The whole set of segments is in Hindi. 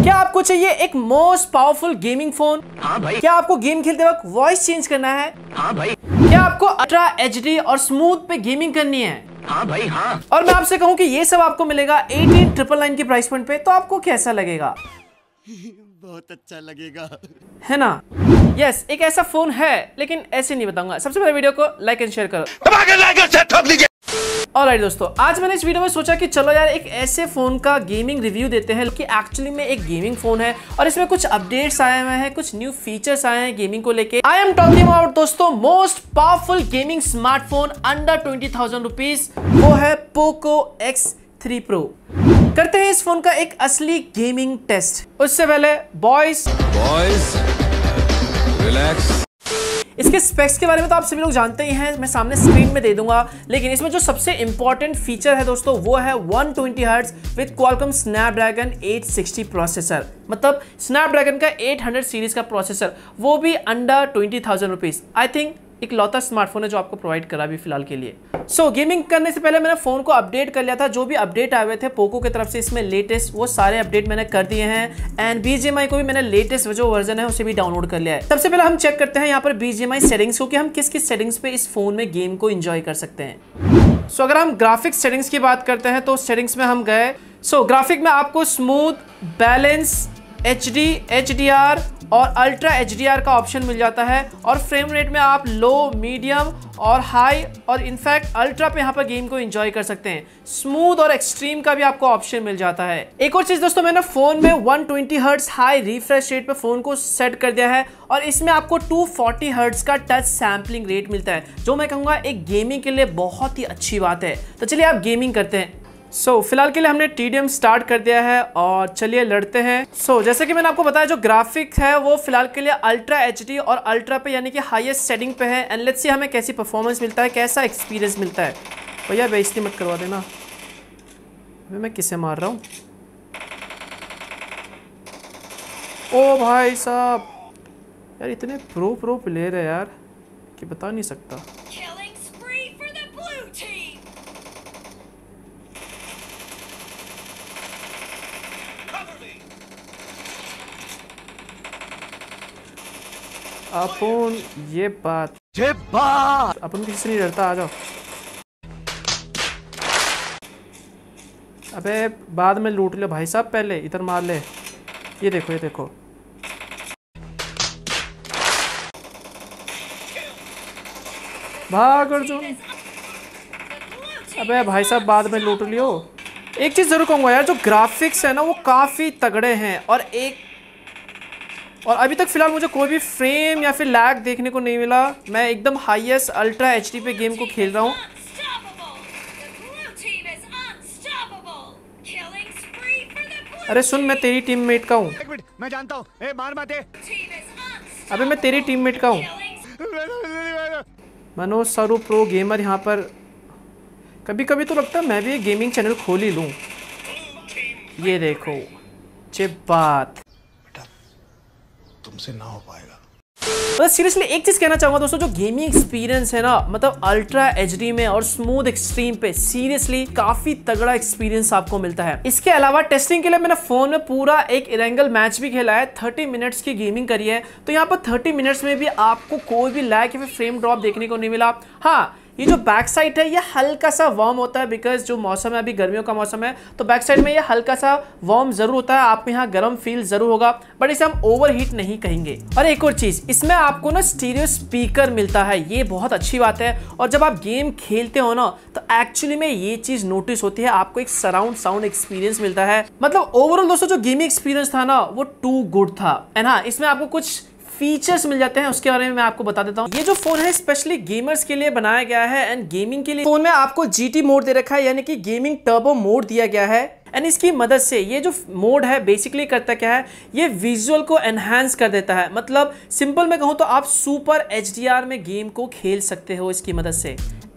क्या आपको चाहिए एक मोस्ट पावरफुल गेमिंग फोन? हाँ भाई। क्या आपको गेम खेलते वक्त वॉइस चेंज करना है? हाँ भाई। क्या आपको अल्ट्रा एचडी और स्मूथ पे गेमिंग करनी है? हाँ भाई हाँ। और मैं आपसे कहूं कि ये सब आपको मिलेगा 18,999 की प्राइस पॉइंट पे, तो आपको कैसा लगेगा? बहुत अच्छा लगेगा, है ना? यस, एक ऐसा फोन है, लेकिन ऐसे नहीं बताऊंगा। सबसे पहले वीडियो को लाइक एंड शेयर करो। ऑलराइट दोस्तों, आज मैंने इस वीडियो में सोचा कि चलो यार एक ऐसे फोन का गेमिंग रिव्यू देते हैं कि एक्चुअली में एक गेमिंग फोन है और इसमें कुछ अपडेट्स आए हुए हैं, कुछ न्यू फीचर्स आए हैं गेमिंग को लेके। आई एम टॉकिंग अबाउट दोस्तों most powerful gaming smartphone under 20,000 rupees, वो है पोको X3 Pro। करते हैं इस फोन का एक असली गेमिंग टेस्ट। उससे पहले बॉयज रिलैक्स। इसके स्पेक्स के बारे में तो आप सभी लोग जानते ही हैं, मैं सामने स्क्रीन में दे दूंगा, लेकिन इसमें जो सबसे इंपॉर्टेंट फीचर है दोस्तों वो है 120 hertz with Qualcomm Snapdragon 860 processor. मतलब स्नैपड्रैगन का 800 सीरीज का प्रोसेसर, वो भी अंडर 20,000 रुपीज। आई थिंक एक लौता स्मार्टफोन है जो आपको प्रोवाइड करा भी फिलहाल के लिए। गेमिंग करने से पहले मैंने फोन को अपडेट कर लिया था। जो भी अपडेट आए हुए थे पोको की तरफ से इसमें लेटेस्ट, वो सारे अपडेट मैंने कर दिए हैं। एंड BGMI को भी मैंने लेटेस्ट जो वर्जन है उसे भी डाउनलोड कर लिया है। सबसे पहले हम चेक करते हैं यहाँ पर BGMI सेटिंग्स को कि हम किस किस सेटिंग्स पे इस फोन में गेम को एंजॉय कर सकते हैं। अगर हम ग्राफिक्स सेटिंग्स की बात करते हैं तो सेटिंग्स में हम गए। ग्राफिक में आपको स्मूथ, बैलेंस, HD, HDR और अल्ट्रा HDR का ऑप्शन मिल जाता है। और फ्रेम रेट में आप लो, मीडियम और हाई और इनफैक्ट अल्ट्रा पे यहाँ पर गेम को एंजॉय कर सकते हैं। स्मूथ और एक्सट्रीम का भी आपको ऑप्शन मिल जाता है। एक और चीज दोस्तों, मैंने फोन में 120 हर्ट्ज हाई रिफ्रेश रेट पे फोन को सेट कर दिया है और इसमें आपको 240 हर्ट्ज का टच सैम्पलिंग रेट मिलता है, जो मैं कहूँगा एक गेमिंग के लिए बहुत ही अच्छी बात है। तो चलिए आप गेमिंग करते हैं। फिलहाल के लिए हमने TDM स्टार्ट कर दिया है और चलिए लड़ते हैं। जैसे कि मैंने आपको बताया, जो ग्राफिक है वो फिलहाल के लिए अल्ट्रा HD और अल्ट्रा पे यानी कि हाईएस्ट सेटिंग पे है। एंड लेट्स सी हमें कैसी परफॉर्मेंस मिलता है, कैसा एक्सपीरियंस मिलता है। भैया बेइज्जती मत करवा देना। अबे मैं किसे मार रहा हूँ? ओ भाई साहब, यार इतने प्रो प्लेयर है यार कि बता नहीं सकता। अपन ये बात अपन किसी से नहीं डरता। आ जाओ। अबे बाद में लूट ले भाई साहब, पहले इधर मार ले। ये देखो ये देखो। भाग अर्जुन। अबे भाई साहब बाद में लूट लियो। एक चीज जरूर कहूंगा यार, जो ग्राफिक्स है ना वो काफी तगड़े हैं और अभी तक फिलहाल मुझे कोई भी फ्रेम या फिर लैग देखने को नहीं मिला। मैं एकदम हाईएस्ट अल्ट्रा HD पे गेम को खेल रहा हूँ। अरे सुन, मैं तेरी टीममेट का हूँ। मैं जानता हूँ। मार मत दे। अबे मैं तेरी टीममेट का हूँ। मनोज स्वरूप प्रो गेमर यहाँ पर। कभी कभी तो लगता है मैं भी एक गेमिंग चैनल खोल ही लूँ। ये देखो चिप बात तुमसे ना हो पाएगा। बस सीरियसली एक चीज कहना चाहूंगा दोस्तों, जो गेमिंग एक्सपीरियंस है ना, मतलब अल्ट्रा HD में और स्मूथ एक्सट्रीम पे सीरियसली काफी तगड़ा एक्सपीरियंस आपको मिलता है। इसके अलावा टेस्टिंग के लिए मैंने फोन में पूरा एक इरेंगल मैच भी खेला है। 30 मिनट्स की गेमिंग करी है, तो यहाँ पर 30 मिनट्स में भी आपको कोई भी लैग या फिर फ्रेम ड्रॉप देखने को नहीं मिला। हाँ, ये जो बैक साइड है ये हल्का सा वार्म होता है, बिकॉज जो मौसम है अभी गर्मियों का मौसम है, तो बैक साइड में ये हल्का सा वार्म जरूर होता है। आपको यहाँ गर्म फील जरूर होगा, बट इसे हम ओवर हीट नहीं कहेंगे। और एक और चीज, इसमें आपको ना स्टीरियो स्पीकर मिलता है, ये बहुत अच्छी बात है। और जब आप गेम खेलते हो ना तो एक्चुअली में ये चीज नोटिस होती है, आपको एक सराउंड साउंड एक्सपीरियंस मिलता है। मतलब ओवरऑल दोस्तों जो गेमिंग एक्सपीरियंस था ना वो टू गुड था। एंड हाँ, इसमें आपको कुछ फीचर्स मिल जाते हैं, उसके बारे में मैं आपको बता देता हूँ। ये जो फोन है स्पेशली गेमर्स के लिए बनाया गया है एंड गेमिंग के लिए। फोन में आपको GT मोड दे रखा है, यानी कि गेमिंग टर्बो मोड दिया गया है। एंड इसकी मदद से ये जो मोड है बेसिकली करता क्या है, ये विजुअल को एनहांस कर देता है। मतलब सिंपल में कहूँ तो आप सुपर HDR में गेम को खेल सकते हो इसकी मदद से।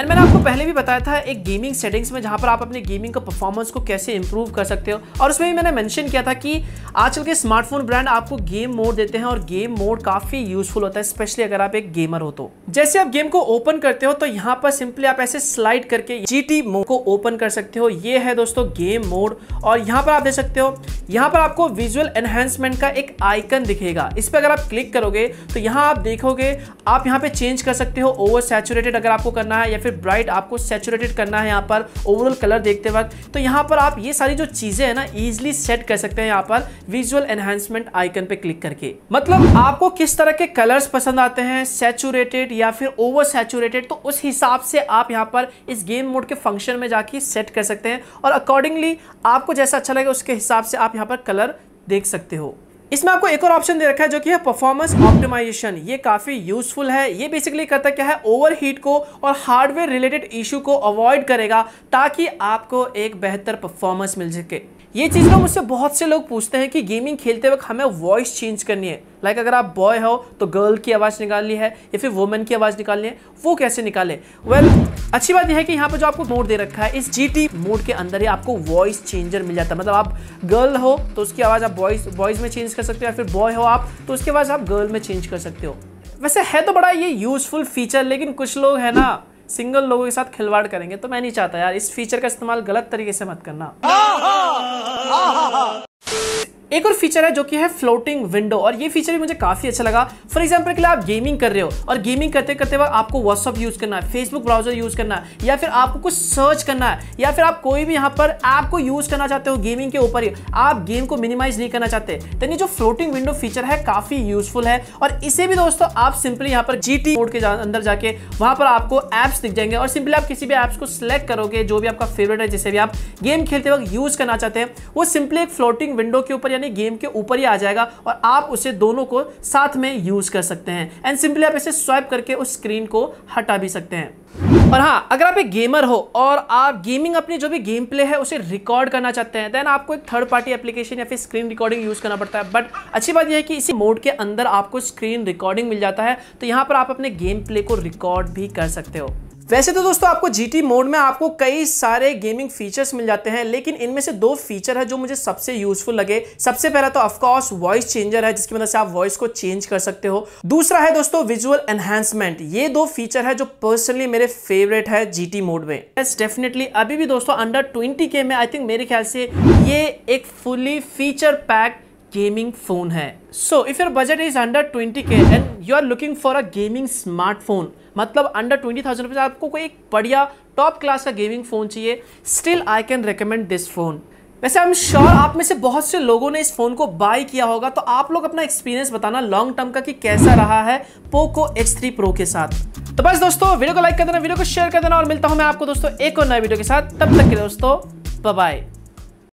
एंड मैंने आपको पहले भी बताया था एक गेमिंग सेटिंग्स में, जहां पर आप अपने गेमिंग का परफॉर्मेंस को कैसे इंप्रूव कर सकते हो, और उसमें भी मैंने मेंशन किया था कि आजकल के स्मार्टफोन ब्रांड आपको गेम मोड देते हैं और गेम मोड काफी यूजफुल होता है, स्पेशली अगर आप एक गेमर हो तो। जैसे आप गेम को ओपन करते हो तो यहाँ पर सिंपली आप ऐसे स्लाइड करके GT मोड को ओपन कर सकते हो। ये है दोस्तों गेम मोड, और यहाँ पर आप देख सकते हो, यहाँ पर आपको विजुअल एनहांसमेंट का एक आइकन दिखेगा। इस पर अगर आप क्लिक करोगे तो यहाँ आप देखोगे, आप यहाँ पे चेंज कर सकते हो ओवर सैचुरेटेड अगर आपको करना है, या फिर ब्राइट आपको सैचुरेटेड करना है यहाँ पर ओवरऑल कलर देखते वक्त। तो यहाँ पर आप ये सारी जो चीजें है ना इजीली सेट कर सकते हैं यहाँ पर विजुअल एनहांसमेंट आइकन पे क्लिक करके। मतलब आपको किस तरह के कलर्स पसंद आते हैं, सैचुरेटेड या फिर ओवर सैचुरेटेड, तो उस हिसाब से आप यहाँ पर इस गेम मोड के फंक्शन में जाके सेट कर सकते हैं, और अकॉर्डिंगली आपको जैसा अच्छा लगे उसके हिसाब से आप यहाँ पर कलर देख सकते हो। इसमें आपको एक और ऑप्शन दे रखा है जो कि है परफॉर्मेंस ऑप्टिमाइजेशन। ये काफी यूजफुल है। ये बेसिकली करता क्या है, ओवरहीट को और हार्डवेयर रिलेटेड इशू को अवॉइड करेगा ताकि आपको एक बेहतर परफॉर्मेंस मिल सके। ये चीज ना मुझसे बहुत से लोग पूछते हैं कि गेमिंग खेलते वक्त हमें वॉइस चेंज करनी है, लाइक अगर आप बॉय हो तो गर्ल की आवाज निकालनी है या फिर वुमेन की आवाज निकालनी है, वो कैसे निकाले? वेल, अच्छी बात यह है कि यहाँ पर जो आपको मोड दे रखा है, इस GT मोड के अंदर ही आपको वॉइस चेंजर मिल जाता है। मतलब आप गर्ल हो तो उसकी आवाज आप बॉयज में चेंज कर सकते हो, या फिर बॉय हो आप तो उसकी आवाज आप गर्ल में चेंज कर सकते हो। वैसे है तो बड़ा ये यूजफुल फीचर, लेकिन कुछ लोग है ना सिंगल लोगों के साथ खिलवाड़ करेंगे, तो मैं नहीं चाहता यार, इस फीचर का इस्तेमाल गलत तरीके से मत करना। एक और फीचर है जो कि है फ्लोटिंग विंडो, और ये फीचर भी मुझे काफी अच्छा लगा। फॉर एग्जांपल के लिए आप गेमिंग कर रहे हो और गेमिंग करते करते वक्त आपको व्हाट्सएप यूज करना है, फेसबुक ब्राउजर यूज करना है, या फिर आपको कुछ सर्च करना है, या फिर आप कोई भी यहाँ पर ऐप को यूज करना चाहते हो गेमिंग के ऊपर ही, आप गेम को मिनिमाइज नहीं करना चाहते, तो ये जो फ्लोटिंग विंडो फीचर है काफी यूजफुल है। और इसे भी दोस्तों आप सिंपली यहाँ पर GT मोड के अंदर जाके वहां पर आपको एप्स दिख जाएंगे, और सिंपली आप किसी भी एप्स को सिलेक्ट करोगे जो भी आपका फेवरेट है, जिसे भी आप गेम खेलते वक्त यूज करना चाहते हैं, वो सिंपली एक फ्लोटिंग विंडो के ऊपर यानी गेम के ऊपर आ जाएगा, और आप उसे दोनों को साथ में यूज कर सकते हैं। एंड सिंपली आप इसे स्वाइप करके उस स्क्रीन को हटा भी सकते हैं। और हाँ, अगर आप एक गेमर हो और आप गेमिंग अपनी जो भी गेम प्ले है उसे रिकॉर्ड करना चाहते हैं, देन आपको एक थर्ड पार्टी एप्लीकेशन या फिर स्क्रीन रिकॉर्डिंग यूज करना पड़ता है। बट अच्छी बात यह है कि इसी मोड के अंदर आपको स्क्रीन रिकॉर्डिंग मिल जाता है, तो यहाँ पर आप अपने गेम प्ले को रिकॉर्ड भी कर सकते हो। वैसे तो दोस्तों आपको GT मोड में आपको कई सारे गेमिंग फीचर्स मिल जाते हैं, लेकिन इनमें से दो फीचर है जो मुझे सबसे यूजफुल लगे। सबसे पहला तो ऑफ कोर्स वॉइस चेंजर है, जिसकी मदद से आप वॉइस को चेंज कर सकते हो। दूसरा है दोस्तों विजुअल एनहांसमेंट। ये दो फीचर है जो पर्सनली मेरे फेवरेट है GT मोड में। यस डेफिनेटली अभी भी दोस्तों अंडर 20K में आई थिंक मेरे ख्याल से ये एक fully feature pack gaming phone है। So if your budget is under 20K and you are looking for a gaming smartphone, मतलब अंडर 20,000 रुपीज आपको कोई एक बढ़िया टॉप क्लास का गेमिंग फोन चाहिए, still I can recommend this phone. वैसे आई एम श्योर आप में से बहुत से लोगों ने इस फोन को बाय किया होगा, तो आप लोग अपना एक्सपीरियंस बताना लॉन्ग टर्म का कि कैसा रहा है पोको X3 Pro के साथ। तो बस दोस्तों वीडियो को लाइक कर देना, वीडियो को शेयर कर देना, और मिलता हूं मैं आपको दोस्तों एक और नए वीडियो के साथ। तब तक के दोस्तों बाय बाय।